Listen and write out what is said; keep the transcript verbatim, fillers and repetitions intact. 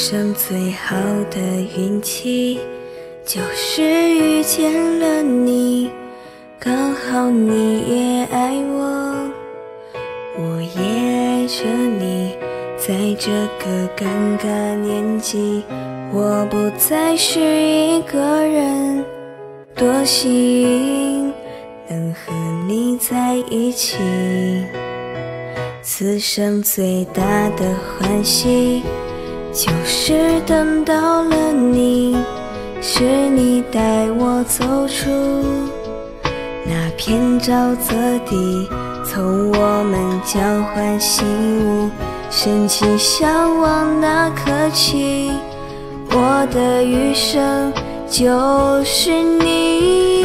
生最好的运气就是遇见了你，刚好你也爱我，我也爱着你。在这个尴尬年纪，我不再是一个人，多幸运能和你在一起。此生最大的欢喜就是等到了你，是你带我走出那片沼泽地，从我们交换信物，深情相望那刻起，我的余生就是你。